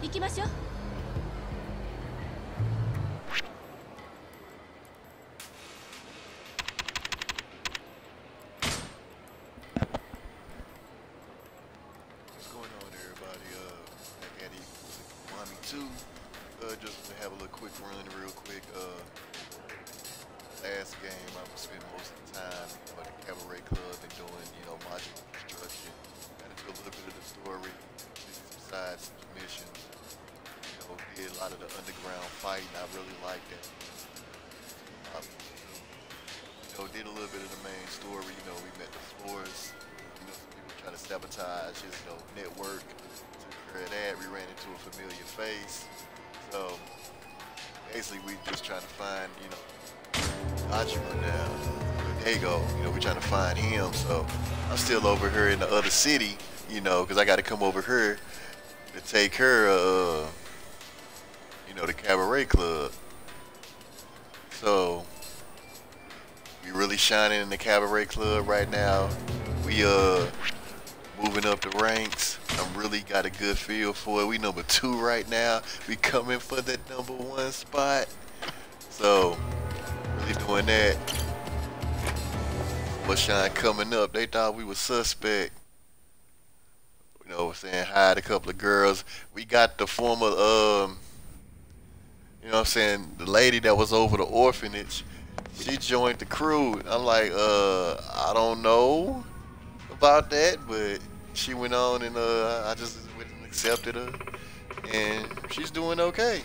行きましょう。 What's going on, everybody? Back at it with Mommy 2. Just to have a little quick run, real quick. Last game, I was spending most of the time, at the Cabaret Club and doing, modular construction. Got into a little bit of the story, did some sides, some missions. Did a lot of the underground fighting. I really liked that. Did a little bit of the main story. We met the Floors. Some people trying to sabotage his, network. Took care of that. We ran into a familiar face. So basically, we just trying to find, Ajima now. There you go. We're trying to find him. So I'm still over here in the other city, because I got to come over here to take care of, the Cabaret Club. So we really shining in the Cabaret Club right now. We moving up the ranks. I'm really got a good feel for it. We number 2 right now. We coming for that number 1 spot. So really doing that. But Shine coming up, they thought we was suspect. Saying hi to a couple of girls. We got the former the lady that was over the orphanage. She joined the crew. I'm like, I don't know about that, but she went on and I just went and accepted her, and she's doing okay.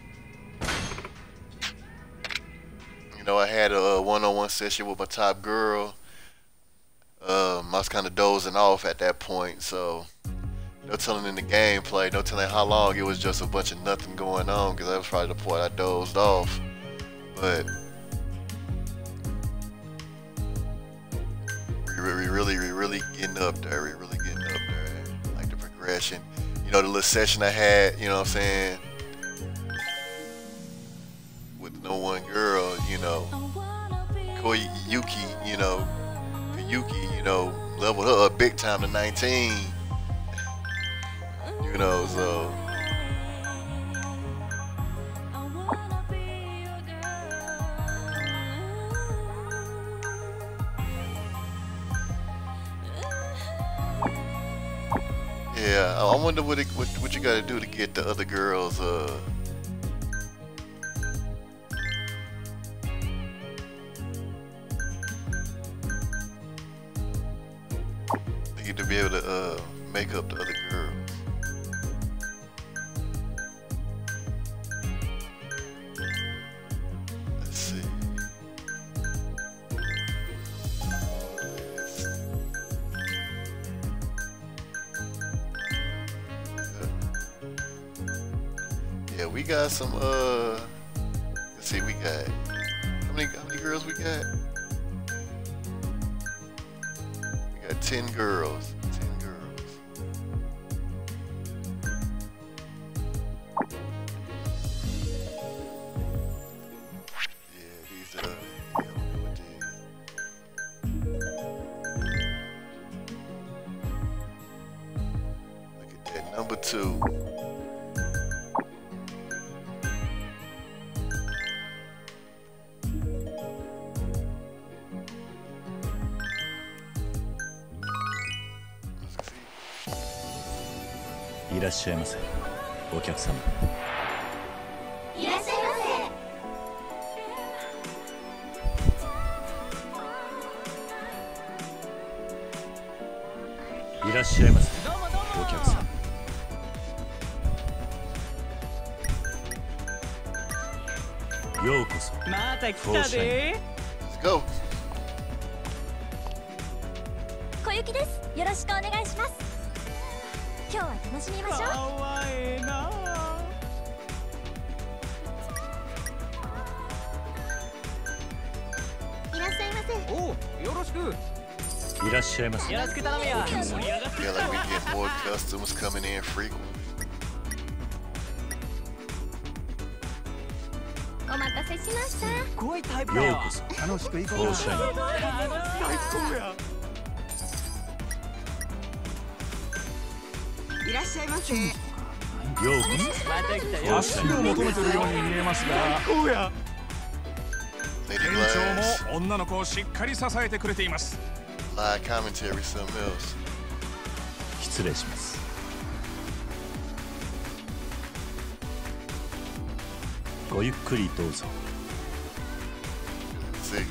I had a one-on-one session with my top girl. I was kind of dozing off at that point, so no telling in the gameplay, no telling how long. It was just a bunch of nothing going on, because that was probably the point I dozed off. But we really getting up there. We really getting up there. I like the progression. The little session I had, with no one girl, Koyuki, leveled her up big time to 19. So yeah, I wonder what you got to do to get the other girls to be able to make up the other girls. Let's see. Yeah, we got some let's see, we got how many girls we got? 10 girls. 10 girls. Yeah, these look at that, number 2. いらっしゃいませ、お客様。 いらっしゃいませ。いらっしゃいませ、お客様。ようこそ。 また来たで。 Let's go. 小雪です。よろしくお願いします。今日は楽しみましょう。 かわええな。 いらっしゃいませ。 おう、よろしく。 いらっしゃいませ。 よろしく頼むよ。盛り上がってき Yeah, た like we な。 get more customers coming in frequently. お待たせしました。 すごいタイプだよ。 ようこそ。 楽しくいこうおっしゃい。 最高や。 いらっしゃいませ。 何ようこまた来たよ。 助けを求めてるように見えますが、 こうや。 Lady 店 Glass. 長も女の子をしっかり支えてくれています。 Live commentary, something else. 失礼します。ごゆっくりどうぞ。 Sick.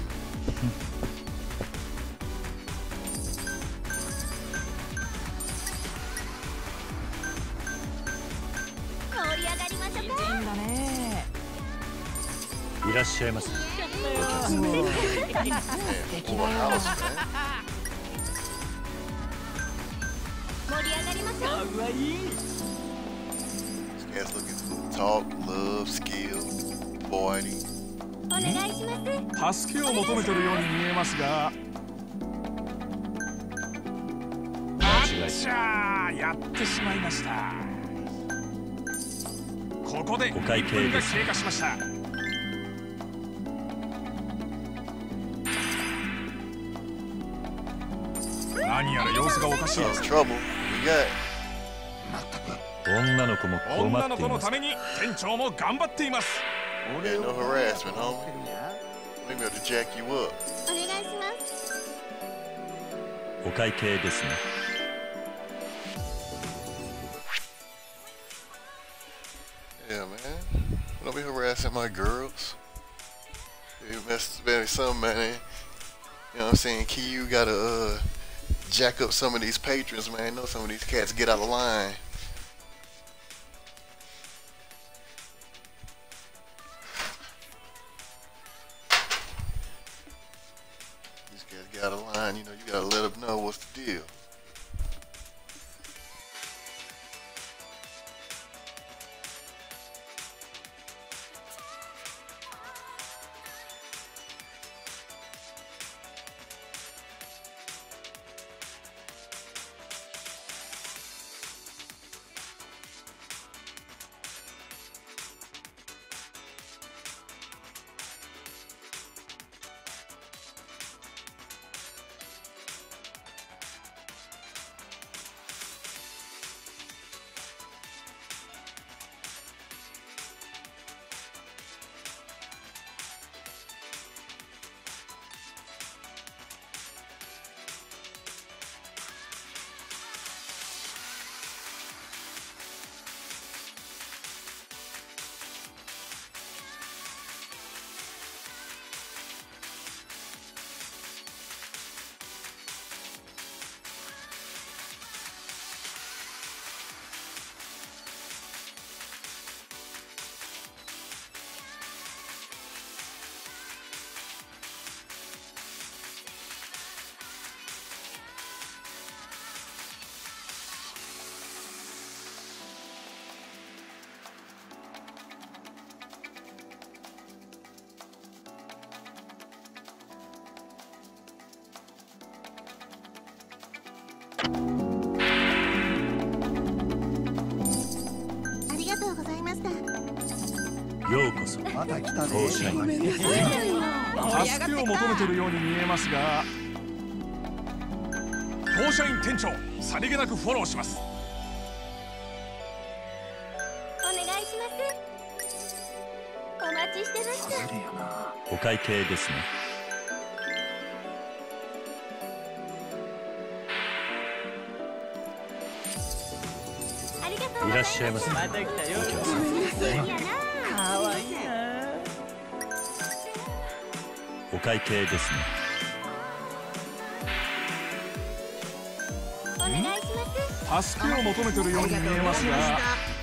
盛り上がりましょうか。 だね。 いらっしゃいませ。 Man, full house, man. 盛り上がりましょう。 かわいい。 This cat's looking to talk, love, skill, party. お願いします。 助けを求めてるように見えますが、あっしゃー、やってしまいました。ここでお会計 1分がです経過しました。何やら様子がおかしいで Oh, す。 trouble. We got. 女の子も困女のっています。 子のために店長も頑張っています。 Yeah, no harassment, homie. Let me have to jack you up. お願いします。 お会計ですね。 Yeah, man. Don't be harassing my girls. You mess with some man. You know what I'm saying? Key, you gotta jack up some of these patrons, man. Know some of these cats get out of line. These cats get out of line. You know, you gotta let them know what's the deal. ようこそ。 また来た当社員。 助けを求めてるように見えますが、当社員店長、さりげなくフォローします。 お願いします。お待ちしてました。 お会計ですね。 ありがとうございます。 いらっしゃいませ。 また来たよ。 いやな。 かわいいな。 お会計ですね。 お願いします。 助けを求めてるように見えますが、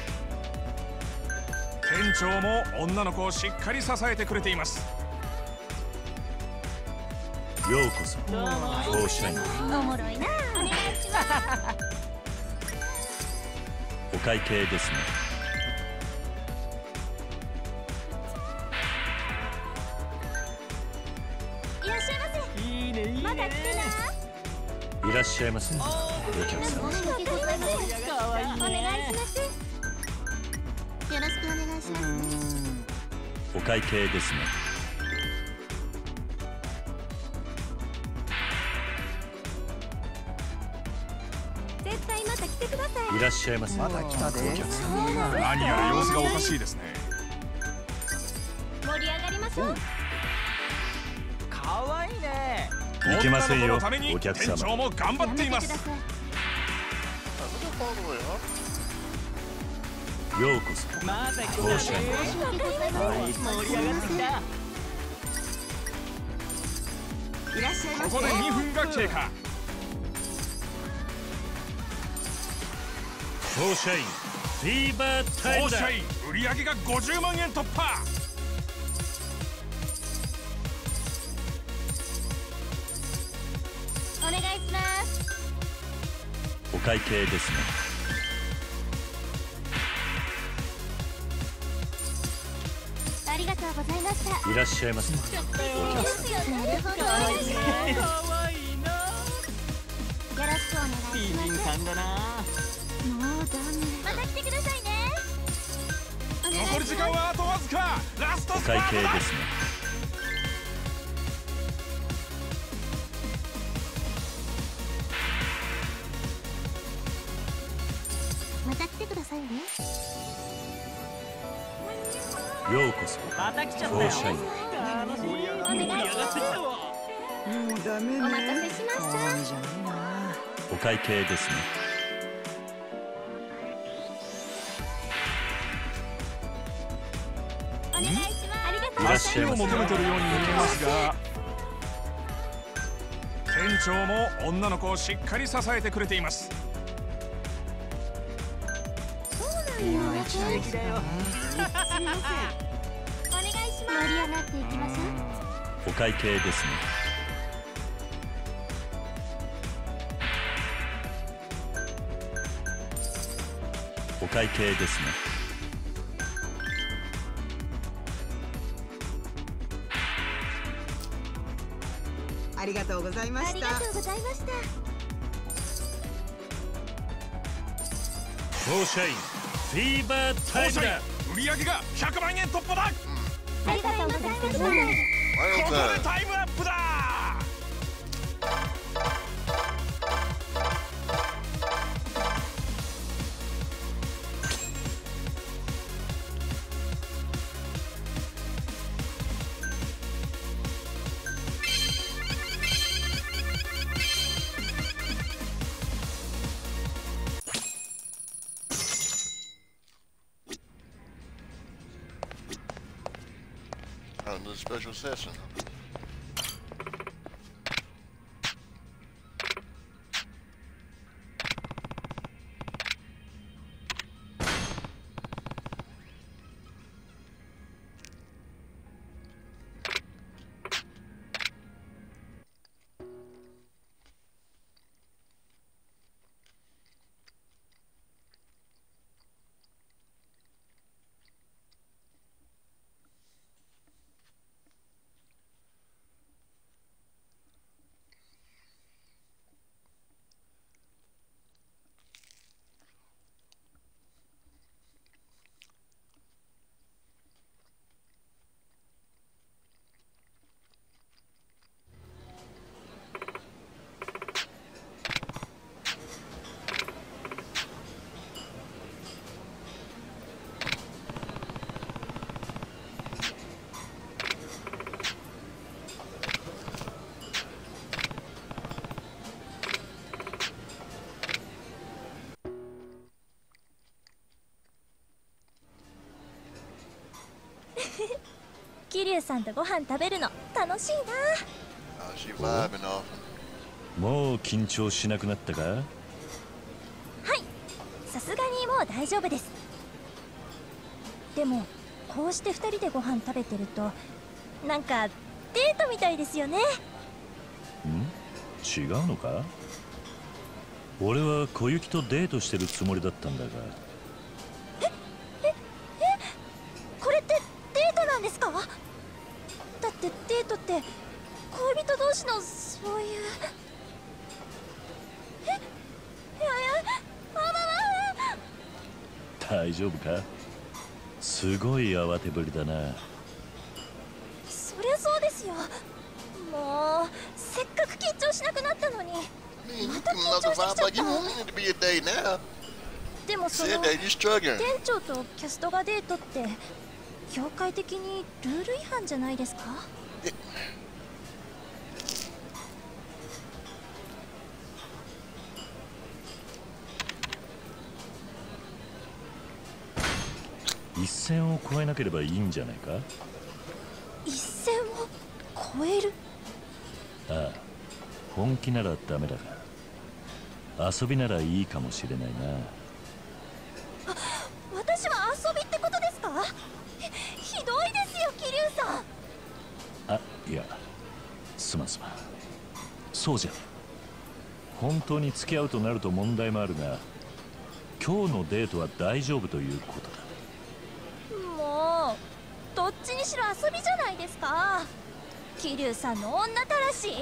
店長も女の子をしっかり支えてくれています。 ようこそ。当社員。 おもろいな。お願いします。 お会計ですね。 いらっしゃいませ。 いいねいいね。 まだ来てな。 いらっしゃいませ。お客様。 申し訳ございません。 かわいいね。 お願いします。よろしくお願いしますね。 お会計ですね。 絶対待った来てください。 いらっしゃいませ。 また来たで。 お客様。 何やら様子がおかしいですね。 盛り上がりましょう。 かわいいね。 いけませんよ、 女の子のためにお客店長様。 も頑張っています。 Look all the way, huh? ようこそ。 また来た当社にで。盛り上がってきた。 いらっしゃいませ。 ここで2分が経過。 当社員フィーバータイムだ。 当社員売上が50万円突破。 お願いします。 お会計ですね。 ありがとうございました。 いらっしゃいませ。お客ですよね。なるほど。お願いします。 かわいいな。 よろしくお願美いします。 人さんだな。 もうダメ。また来てくださいね。お願いします。 残り時間はあとわずか。ラストおスパートだ。 会計ですね。 また来てくださいね。 ようこそ。 また来ちゃったよ。 当社員楽しい。盛り上がってきたわ。 もうダメね。 お待たせしました。 可愛いじゃないな。 お会計ですね。 お願いします。ありがとういらっし助けをゃいませ。 求めてるように見えますが、店長も女の子をしっかり支えてくれています。 今一番素敵だよ。 すみません。お願いします。盛り上がっていきましょう。 お会計ですね。お会計ですね。 ありがとうございました。 ありがとうございました。 当社員フィーバータイ当社員ムだ。 売上が100万円突破だ。 ありがとうございました。 ここ Final で time. タイムアップだ。 Another special session. 桐生さんとご飯食べるの楽しいな。 She vibing off. もう緊張しなくなったか。 はい、さすがにもう大丈夫です。でもこうして2人でご飯食べてるとなんかデートみたいですよね。 違うのか。俺は小雪とデートしてるつもりだったんだが。 これってデートなんですか？だってデートって恋人同士のそういう。いやいや、 大丈夫か。すごい慌てぶりだな。 そりゃそうですよ。もうせっかく緊張しなくなったのに。 mean, you come off the vibe like you want it to be a date now. でもそ Said の that you're struggling. 店長とキャストがデートって業界的にルール違反じゃないですか？ 一線を越えなければいいんじゃないか？ 一線を越える？ ああ、本気ならダメだが、遊びならいいかもしれないな。 私は遊びってことですか？ひどいですよ、桐生さん。 あ、いや、すまん。そうじゃね。本当に付き合うとなると問題もあるが、今日のデートは大丈夫ということだ。 もうどっちにしろ遊びじゃないですか。桐生さんの女たらし。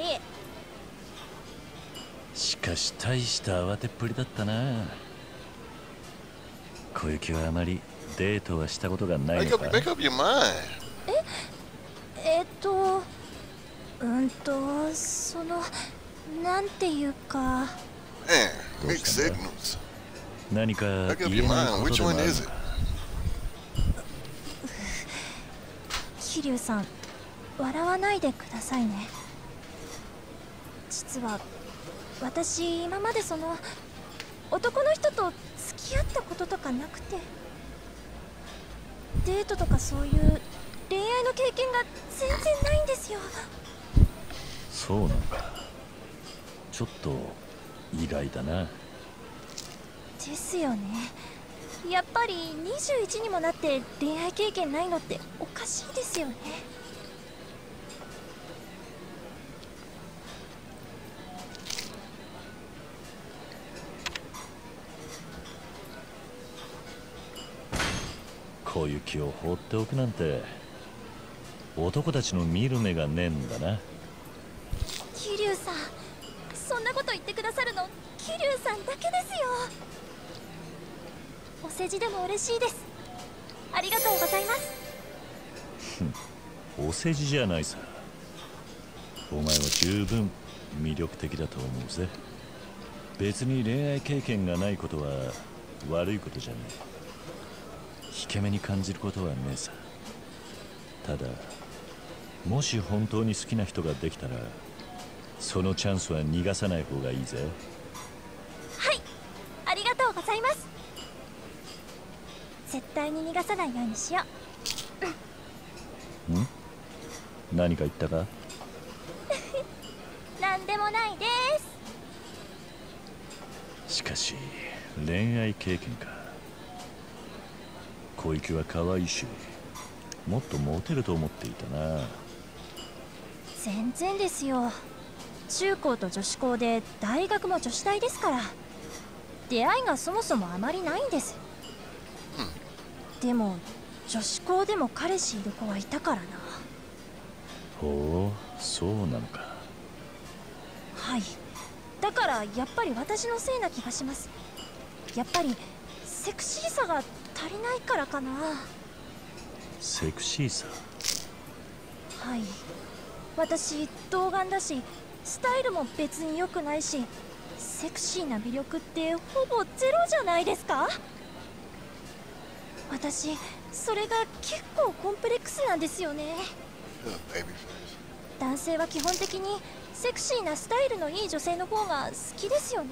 しかし大した慌てっぷりだったな。小雪はあまりデートはしたことがないのか？ Make up your mind. そのなんていうか。 Man, mixed signals. 何か Make up 言 your えない mind. こと Which でもあ one る is の it? か？ 桐生さん、笑わないでくださいね。実は私今までその男の人と付き合ったこととかなくて、デートとかそういう恋愛の経験が全然ないんですよ。 そうなのか。ちょっと意外だな。 ですよね。やっぱり21にもなって恋愛経験ないのっておかしいですよね。 小雪を放っておくなんて男たちの見る目がねえんだな。 桐生さん、そんなこと言ってくださるの桐生さんだけですよ。お世辞でも嬉しいです。ありがとうございます。 お世辞じゃないさ。お前は十分魅力的だと思うぜ。別に恋愛経験がないことは悪いことじゃねえ。引け目に感じることはねえさ。ただもし本当に好きな人ができたら、そのチャンスは逃がさない方がいいぜ。 はい、ありがとうございます。絶対に逃がさないようにしよう。 ん？何か言ったか？ なんでもないです。 しかし恋愛経験か。小雪は可愛いし、もっとモテると思っていたな。 全然ですよ。中高と女子高で大学も女子大ですから、出会いがそもそもあまりないんです。でも女子校でも彼氏いる子はいたからな。 ほう、そうなのか。 はい、だからやっぱり私のせいな気がします。やっぱりセクシーさが足りないからかな。 セクシーさ？ はい、私童顔だし、スタイルも別に良くないし、セクシーな魅力ってほぼゼロじゃないですか。私それが結構コンプレックスなんですよね。男性は基本的にセクシーなスタイルのいい女性の方が好きですよね。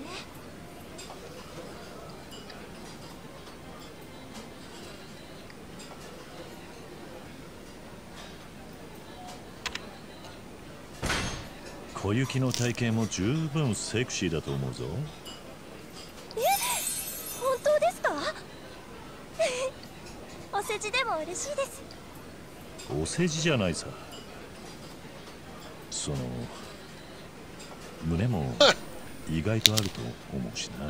小雪の体型も十分セクシーだと思うぞ。 本当ですか？お世辞でも嬉しいです。 お世辞じゃないさ。その胸も意外とあると思うしな。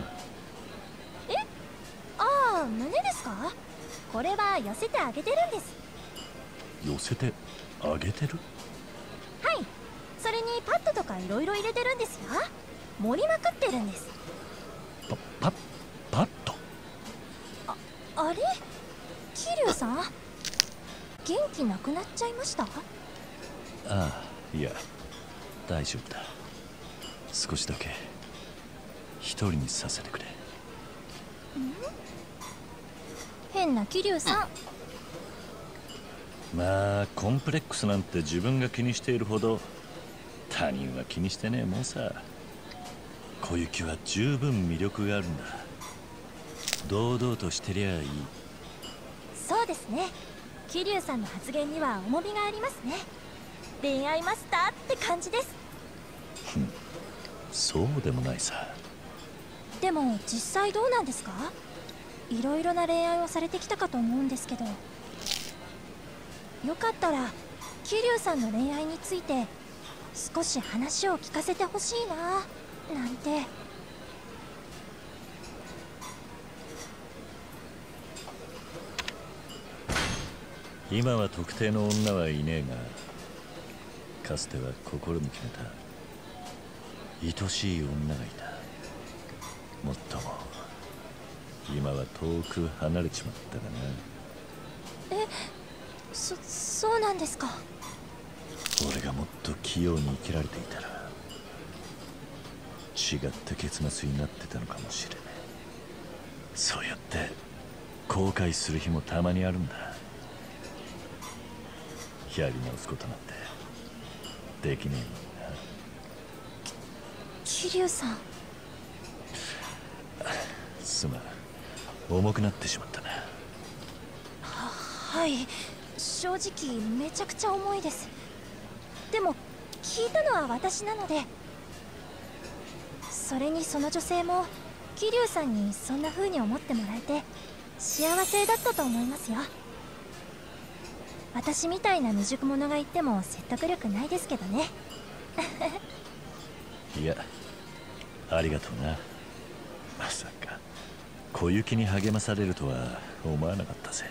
ああ、胸ですか？これは寄せてあげてるんです。 寄せてあげてる？ はい、それにパッドとかいろいろ入れてるんですよ。盛りまくってるんです。 パッド？ あれ、桐生さん、元気なくなっちゃいました？ ああ、いや大丈夫だ。少しだけ一人にさせてくれ。 変な桐生さん。 まあコンプレックスなんて自分が気にしているほど他人は気にしてねえもんさ。小雪は十分魅力があるんだ。堂々としてりゃいい。 そうですね。桐生さんの発言には重みがありますね。恋愛マスターって感じです。 そうでもないさ。 でも実際どうなんですか？いろいろな恋愛をされてきたかと思うんですけど、よかったら桐生さんの恋愛について少し話を聞かせてほしいななんて。 今は特定の女はいねえが、かつては心に決めた愛しい女がいた。もっとも今は遠く離れちまったがな。 そうなんですか。 俺がもっと器用に生きられていたら違った結末になってたのかもしれない。そうやって後悔する日もたまにあるんだ。やり直すことなんてできねえもんな。 桐生さん。 すまん、重くなってしまったな。 はい、正直めちゃくちゃ重いです。でも聞いたのは私なので。それにその女性も桐生さんにそんな風に思ってもらえて幸せだったと思いますよ。私みたいな未熟者が言っても説得力ないですけどね。 いや、ありがとうな。まさか小雪に励まされるとは思わなかったぜ。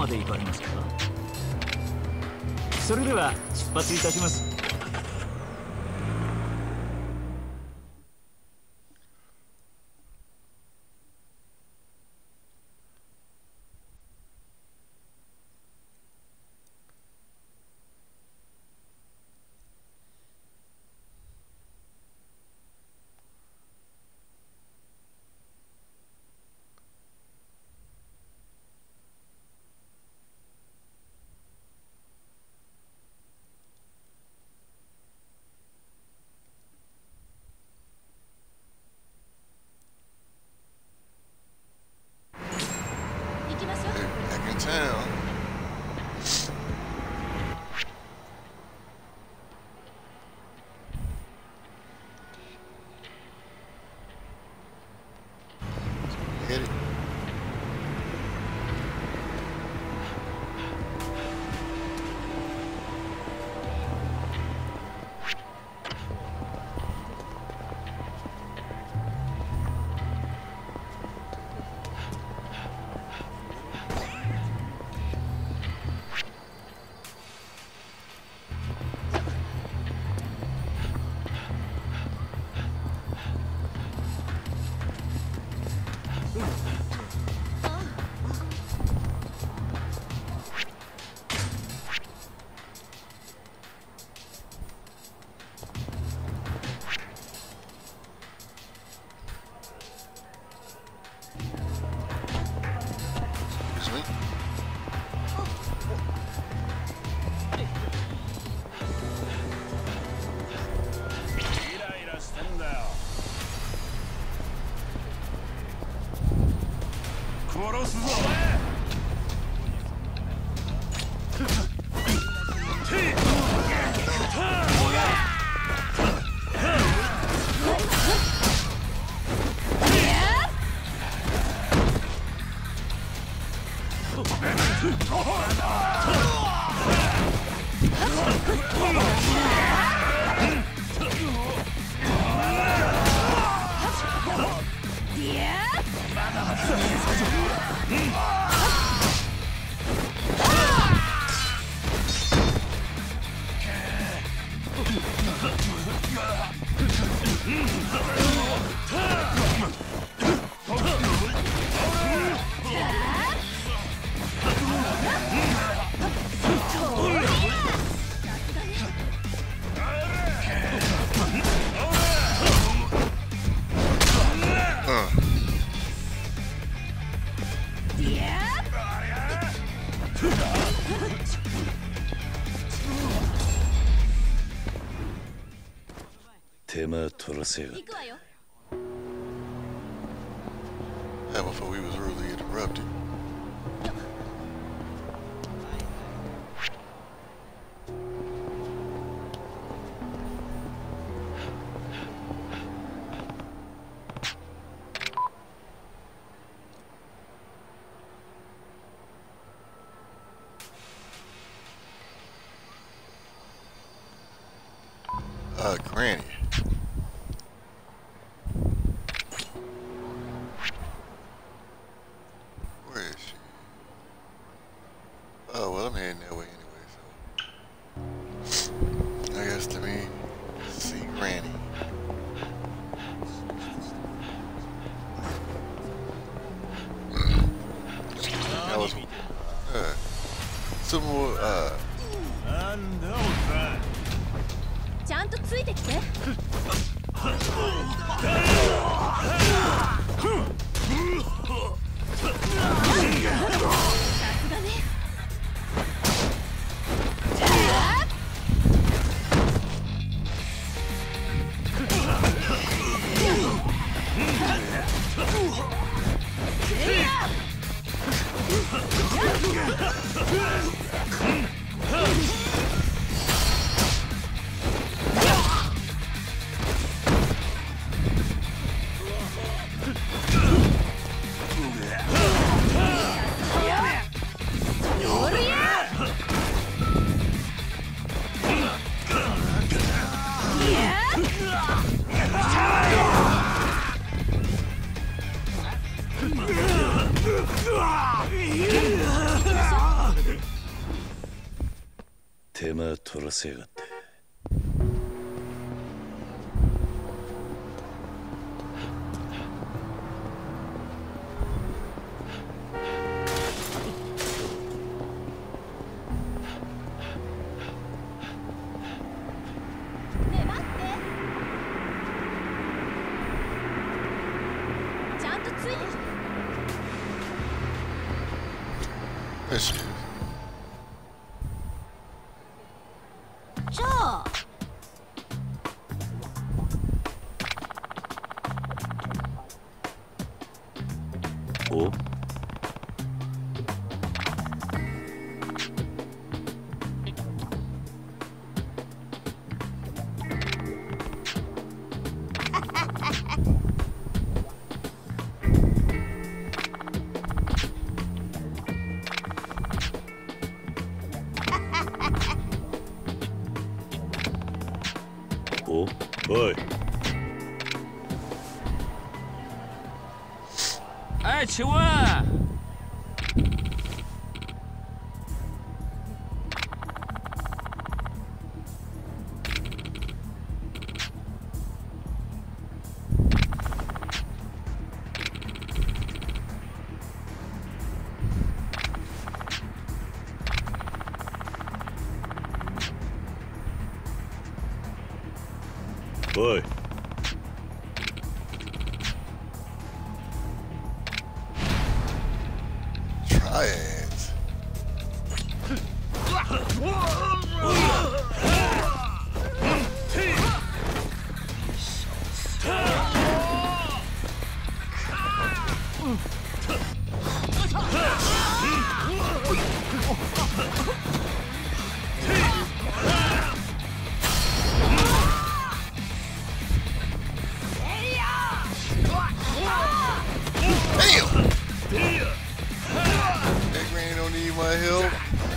まで行かれますか？それでは出発いたします。 Back in town. Hit it. Excuse me. イライラしてんだよ。殺すぞ。 手間取らせよ。 Yeah, before we was rudely interrupted. Granny. Where is she? Oh, well, I'm heading that way anyway, so I guess let me see Granny. That was some more, なんだお前。 ちゃんとついてきて。 手間取らせやがって。 ねえ待って、ちゃんとついてきて。 There she is. じゃあお、お、おい。 哎，请问， おい。 Triads. Damn! That granny don't need my help.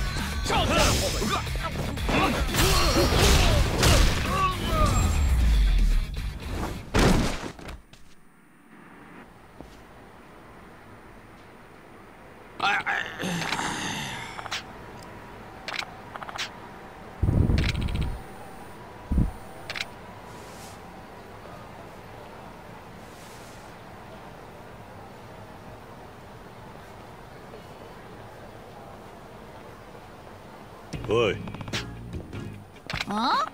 おい。 あ？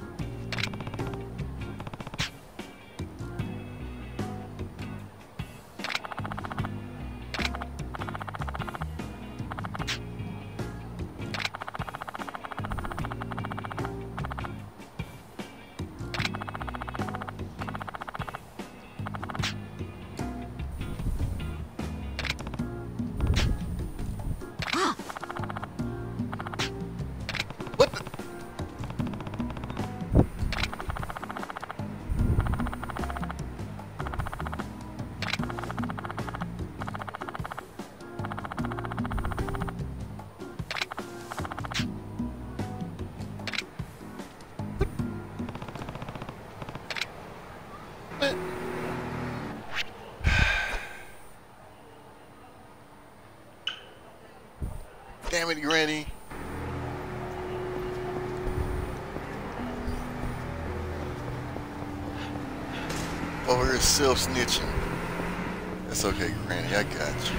What the? What? Damn it, Granny. Over here self-snitching. That's okay, Granny, I got you.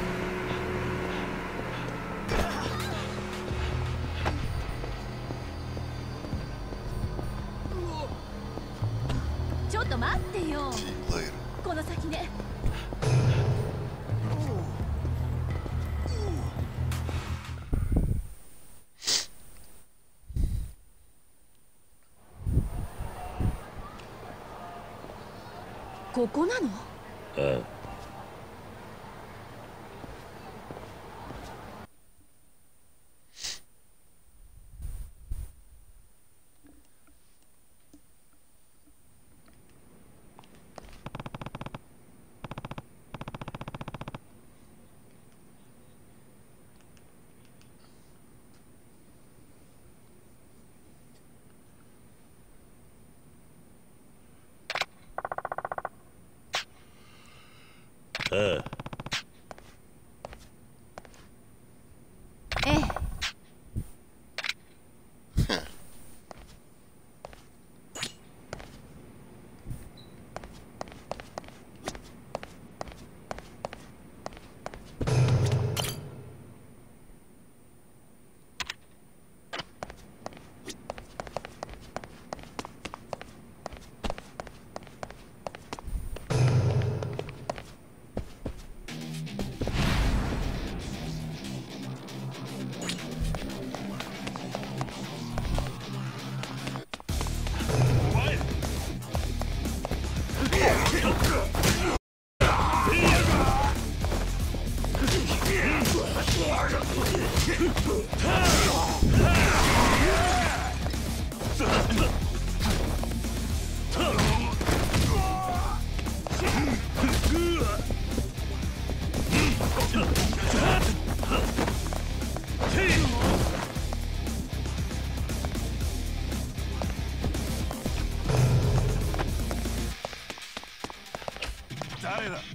ちょっと待ってよ。 See you later. この先ね。ここなの？ ああ、ああ。 ええ。 前だ。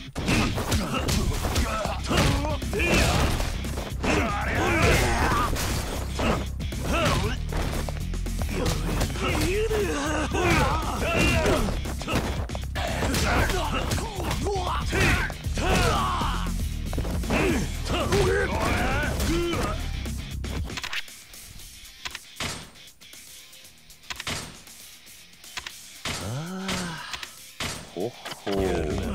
ほっほう。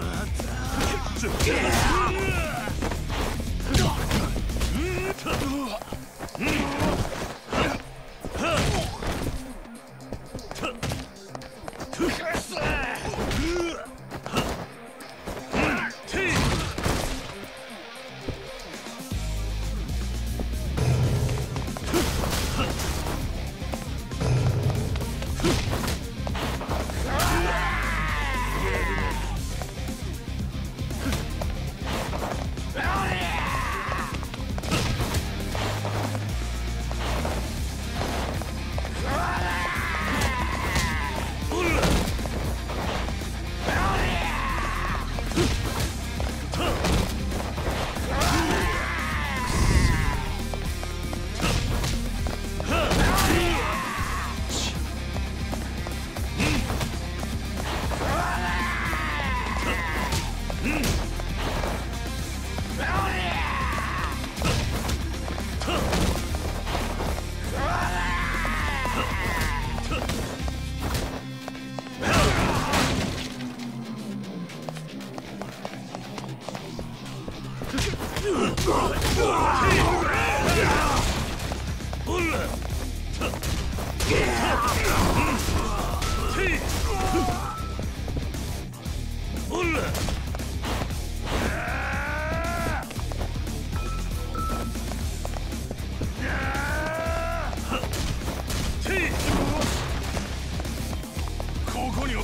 ここにお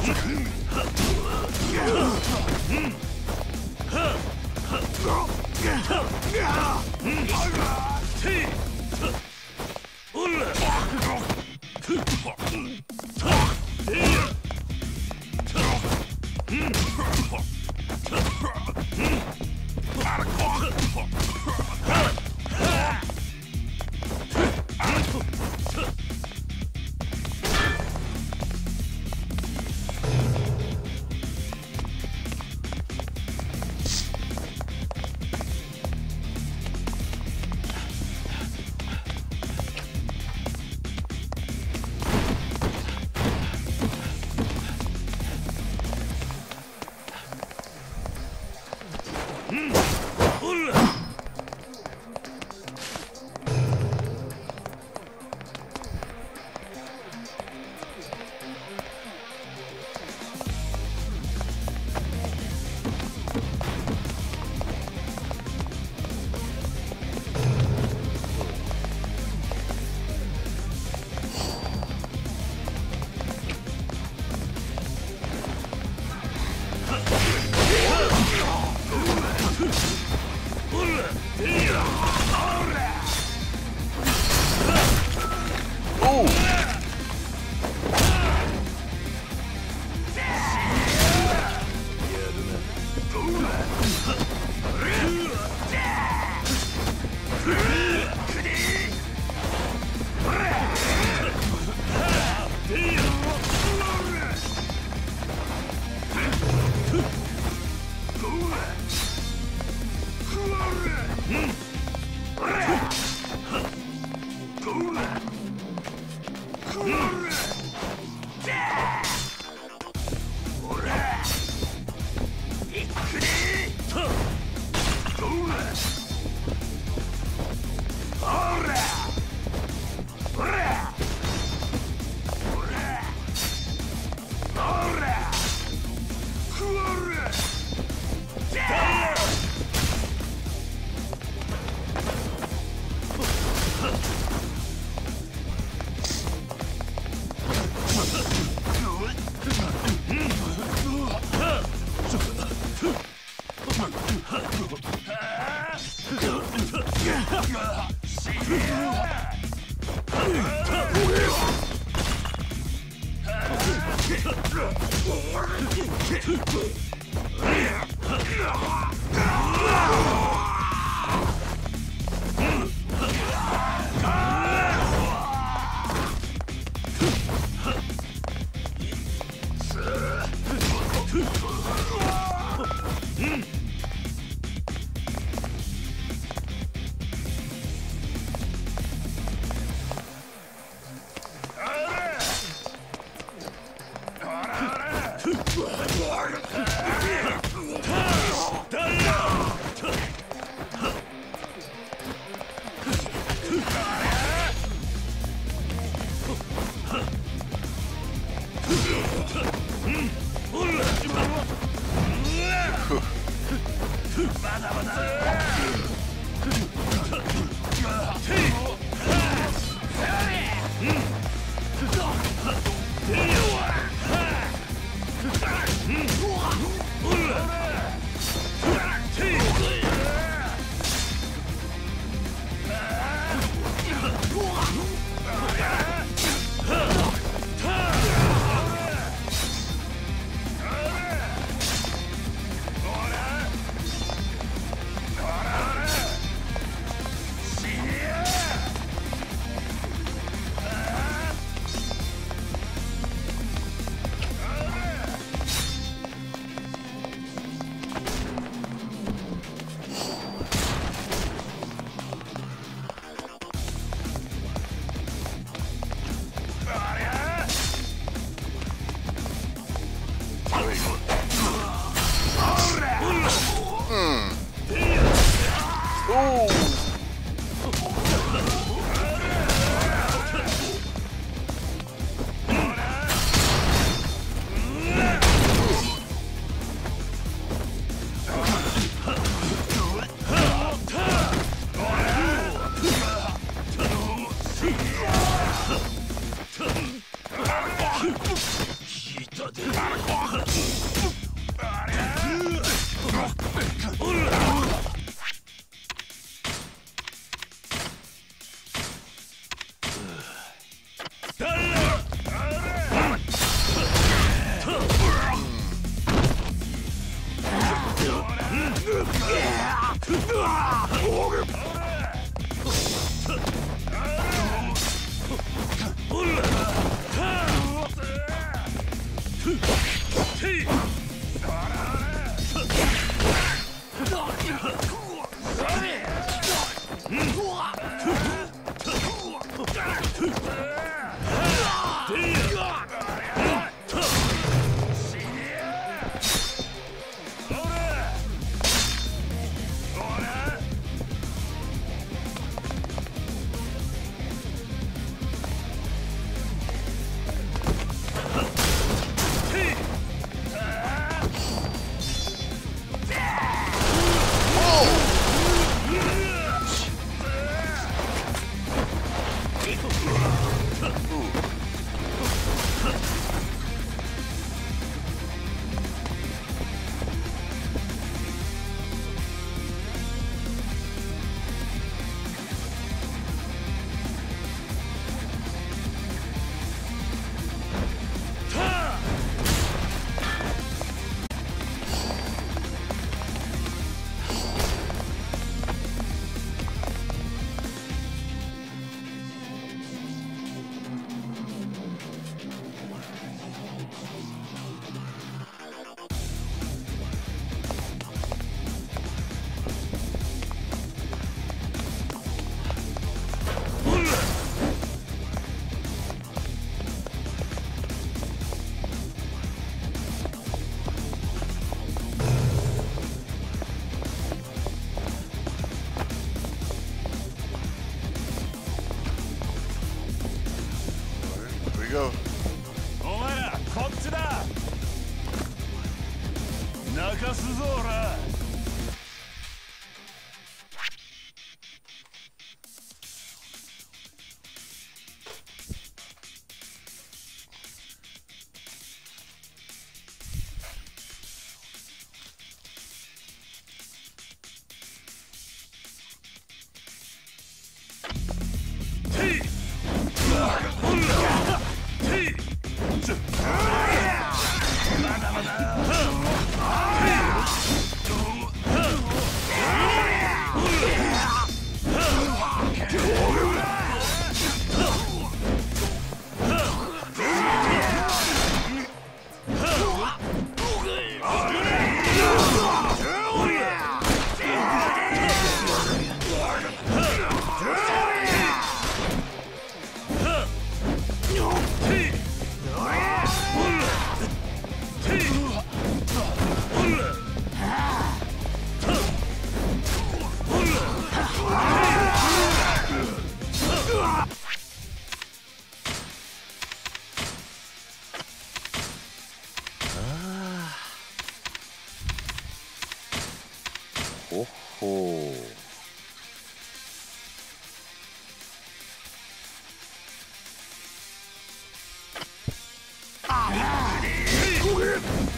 ったか。Yeah.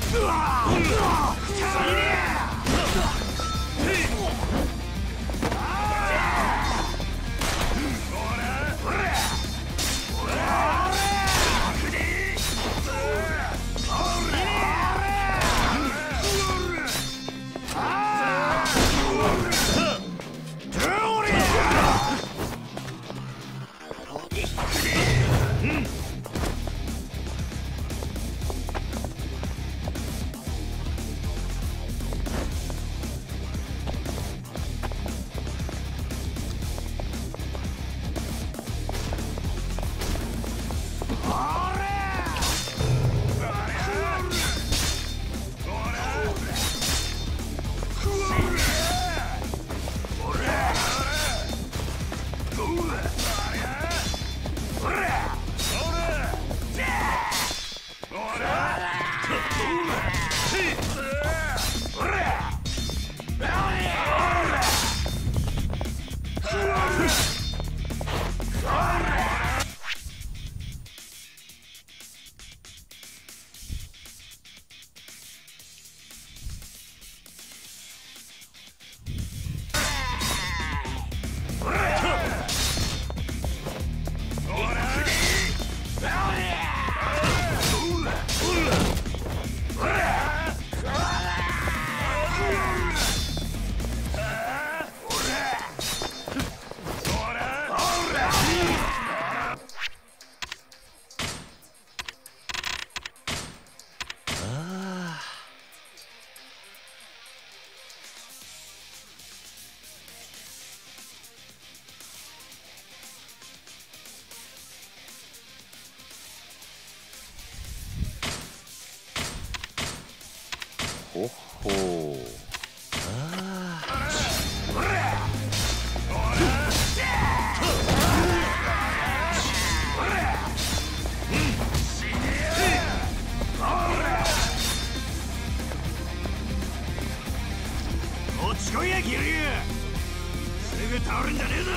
ほほう。 落ちこいやギリュウ。すぐ倒るんじゃねえぞ。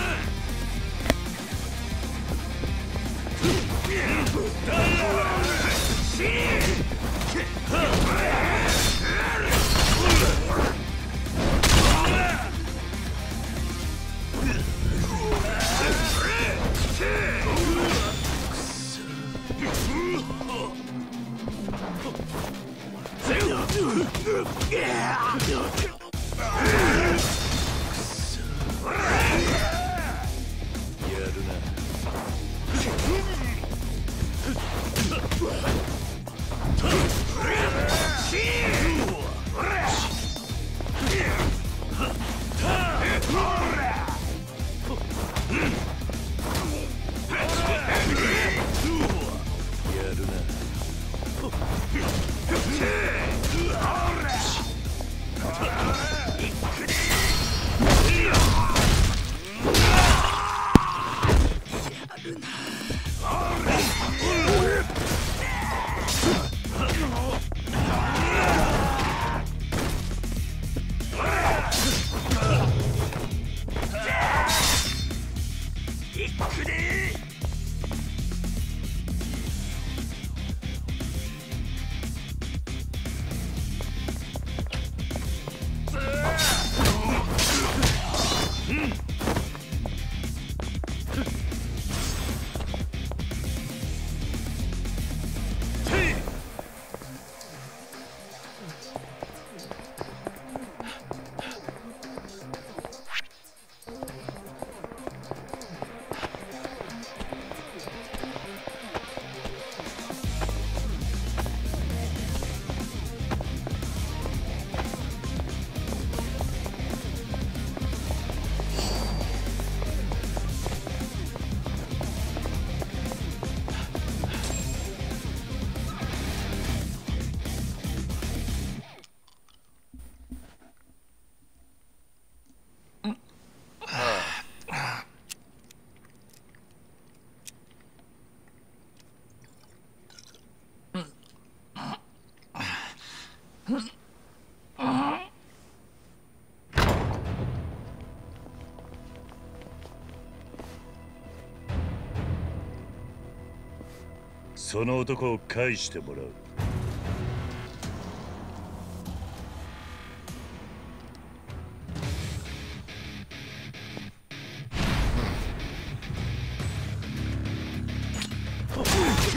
その男を返してもらう。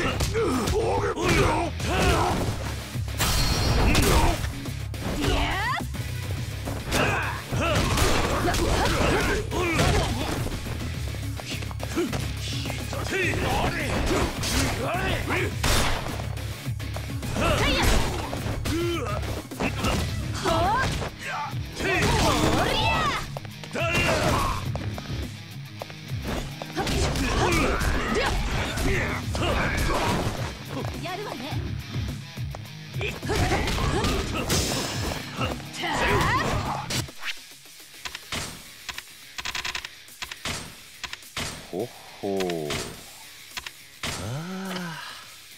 やるわね。 ほほう。ああ。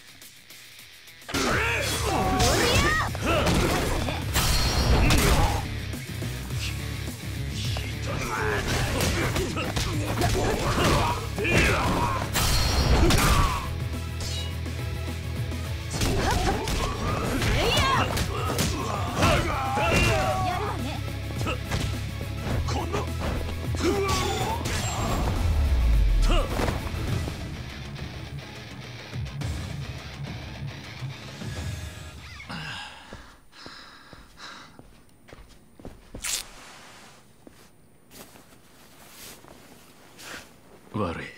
悪い。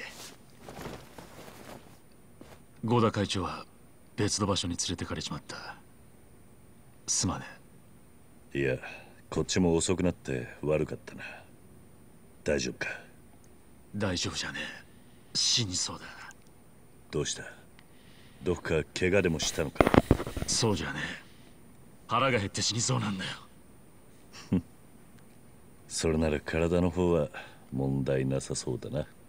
合田会長は別の場所に連れてかれちまった。すまねえ。いや、こっちも遅くなって悪かったな。大丈夫か？ 大丈夫じゃねえ。死にそうだ。 どうした？どっか怪我でもしたのか？ そうじゃねえ。腹が減って死にそうなんだよ。 それなら体の方は問題なさそうだな。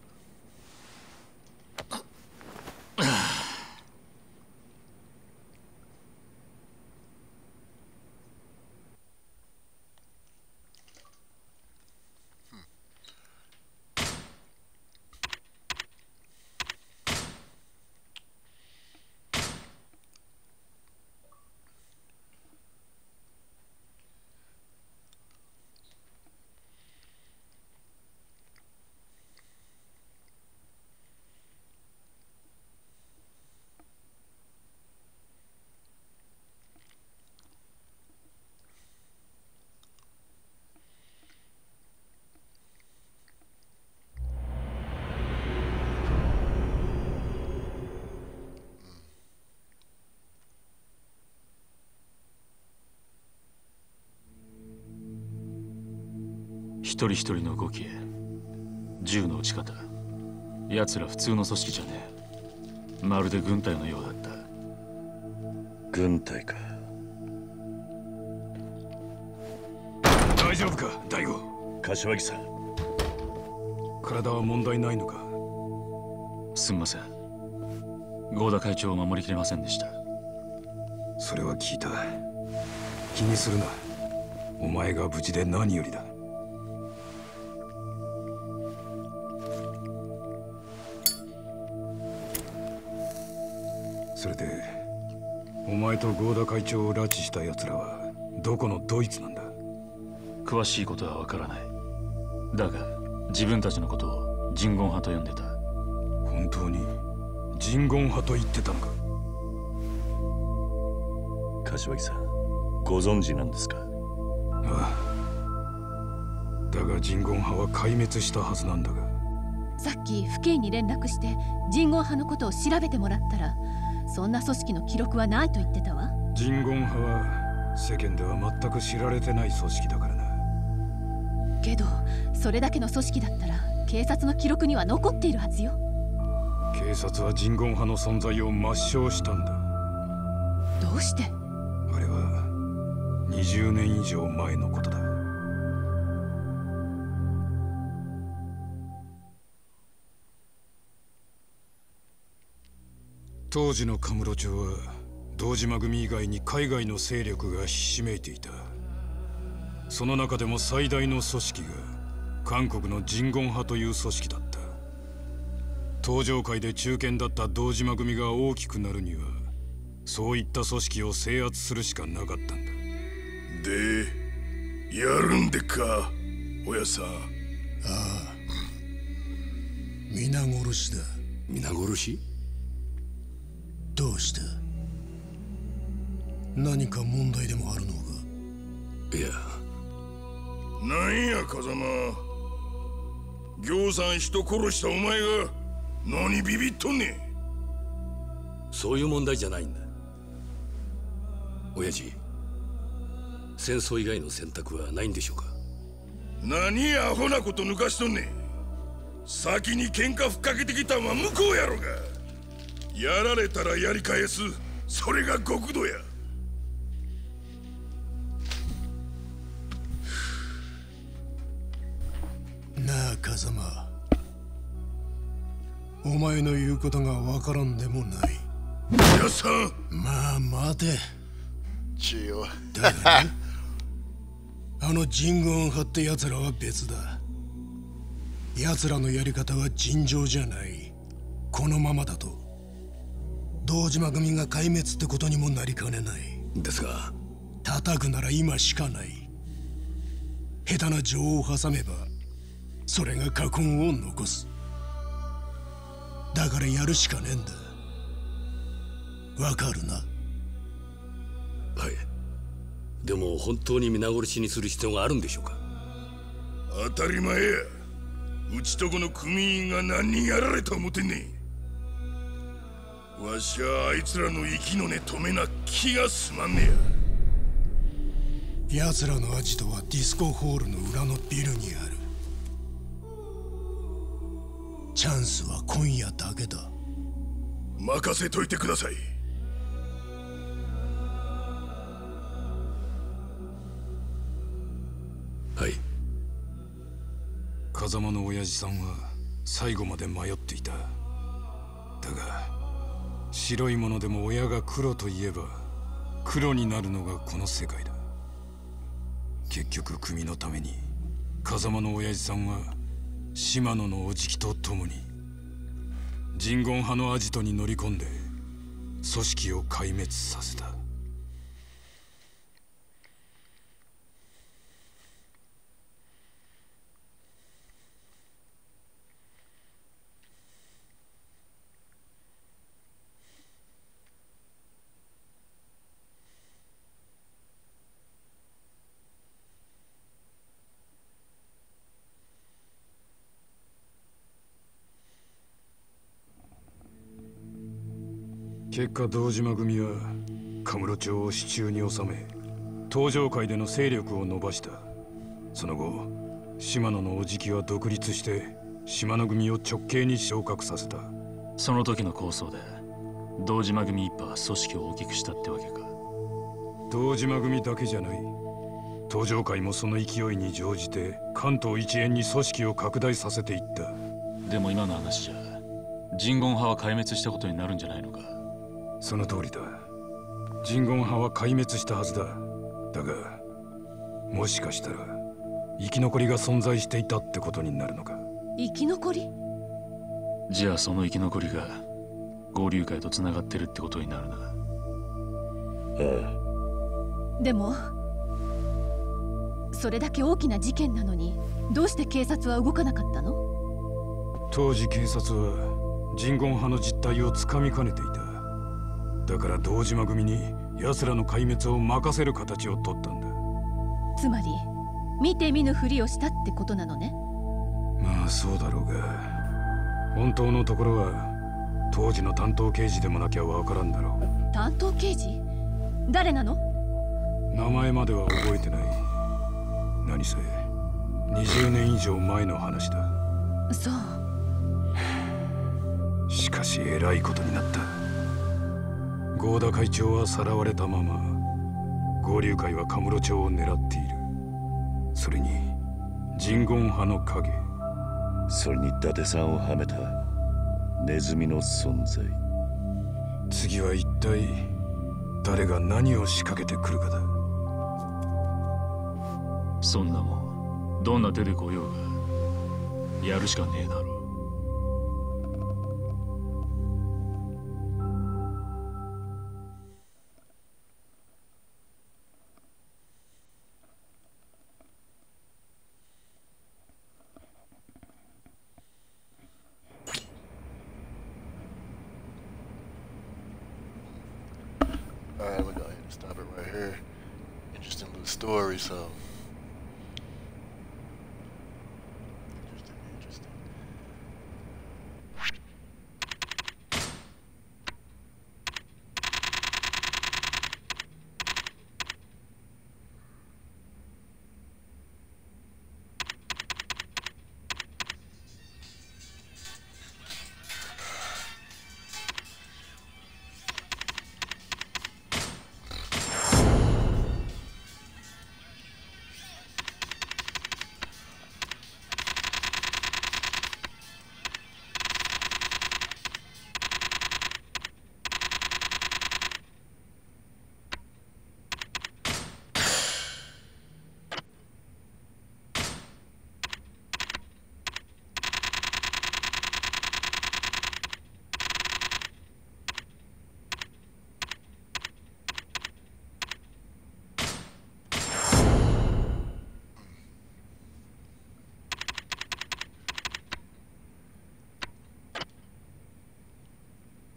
一人一人の動き、銃の撃ち方、奴ら普通の組織じゃねえ。まるで軍隊のようだった。 軍隊か。 大丈夫か、大悟？ 柏木さん。 体は問題ないのか？ すみません。合田会長を守りきれませんでした。 それは聞いた。気にするな。お前が無事で何よりだ。それで、お前と合田会長を拉致した奴らはどこのドイツなんだ？ 詳しいことはわからない。だが自分たちのことをジンゴン派と呼んでた。 本当にジンゴン派と言ってたのか？ 柏木さん、ご存知なんですか？ ああ。だがジンゴン派は壊滅したはずなんだが。 さっき府警に連絡してジンゴン派のことを調べてもらったら、そんな組織の記録はないと言ってたわ。 ジンゴン派は世間では全く知られてない組織だからな。 けどそれだけの組織だったら警察の記録には残っているはずよ。 警察はジンゴン派の存在を抹消したんだ。 どうして？ あれは20年以上前のことだ。当時のカムロ町は堂島組以外に海外の勢力がひしめいていた。その中でも最大の組織が韓国のジンゴン派という組織だった。東上界で中堅だった堂島組が大きくなるには、そういった組織を制圧するしかなかったんだ。 で、やるんでか、親さん。ああ、皆殺しだ。 皆殺し？ うした？何か問題でもあるのか？ いや。 なんや風間、行さん人殺したお前が何ビビっとんねん。 そういう問題じゃないんだ。親父、戦争以外の選択はないんでしょうか？ 何アホなこと抜かしとんねん。先に喧嘩ふっかけてきたんは向こうやろが。やられたらやり返す、それが極度や。なあ風間、お前の言うことがわからんでもない。皆さん、まあ待て。 Chill. だがね、あの神言派って奴らは別だ。奴らのやり方は尋常じゃない。このままだと堂島組が壊滅ってことにもなりかねない。 ですが、 叩くなら今しかない。下手な情を挟めばそれが禍根を残す。だからやるしかねえんだ。わかるな？ はい。でも本当に皆殺しにする必要があるんでしょうか？ 当たり前や。うちとこの組員が何人やられた思てんねん。わしはあいつらの息の根止めな気がすまんねや。奴らのアジトはディスコホールの裏のビルにある。チャンスは今夜だけだ。任せといてください。 はい。 風間の親父さんは最後まで迷っていた。だが白いものでも親が黒と言えば黒になるのがこの世界だ。結局組のために風間の親父さんは島野のおじきと共に神言派のアジトに乗り込んで組織を壊滅させた。結果堂島組はカムロ町を手中に収め東上界での勢力を伸ばした。その後島野のおじきは独立して島野組を直系に昇格させた。 その時の構想で堂島組一派は組織を大きくしたってわけか。 堂島組だけじゃない。東上界もその勢いに乗じて関東一円に組織を拡大させていった。 でも今の話じゃ神言派は壊滅したことになるんじゃないのか？ その通りだ。神言派は壊滅したはずだ。だがもしかしたら生き残りが存在していたってことになるのか？ 生き残り？ じゃあその生き残りが合流会とつながってるってことになるな。ああ。でもそれだけ大きな事件なのにどうして警察は動かなかったの？ 当時警察は神言派の実態をつかみかねていた。だから堂島組に奴らの壊滅を任せる形を取ったんだ。 つまり見て見ぬふりをしたってことなのね。 まあそうだろうが、本当のところは当時の担当刑事でもなきゃわからんだろう。 担当刑事？誰なの？ 名前までは覚えてない。何せ20年以上前の話だ。 そう。 しかしえらいことになった。合田会長はさらわれたまま合流会はカムロ町を狙っている。それに神言派の影、 それに伊達さんをはめたネズミの存在。 次は一体誰が何を仕掛けてくるかだ。 そんなもんどんな手で来ようがやるしかねえだろ。 the story, so. Interesting.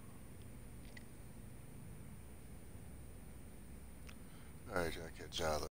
Alright, y'all catch y'all